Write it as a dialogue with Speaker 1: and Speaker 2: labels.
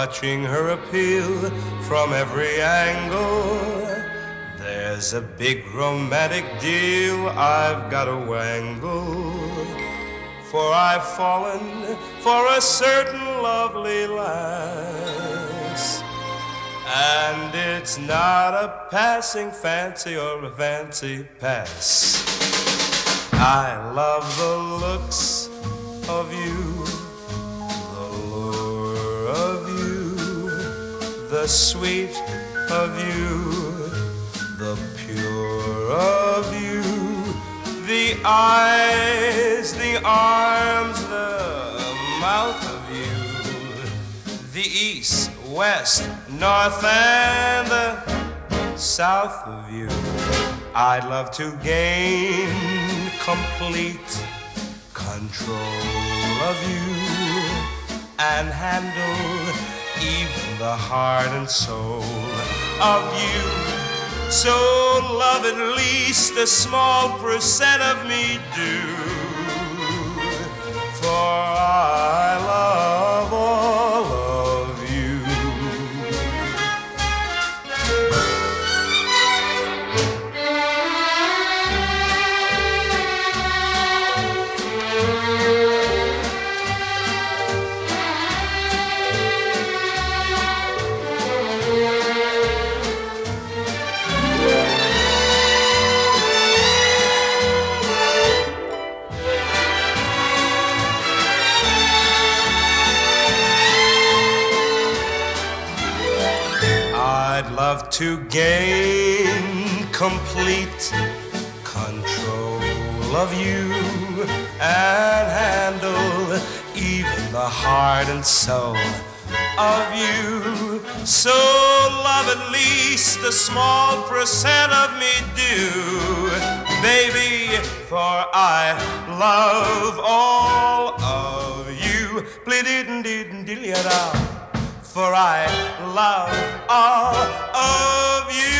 Speaker 1: watching her appeal from every angle. There's a big romantic deal I've got to wangle, for I've fallen for a certain lovely lass, and it's not a passing fancy or a fancy pass. I love the looks of you, the lure of you, the sweet of you, the pure of you, the eyes, the arms, the mouth of you, the east, west, north, and the south of you. I'd love to gain complete control of you and handle even the heart and soul of you. So love at least a small percent of me do, for I love all of you. I'd love to gain complete control of you and handle even the heart and soul of you. So love at least a small percent of me do, baby, for I love all of you. For I love all of you.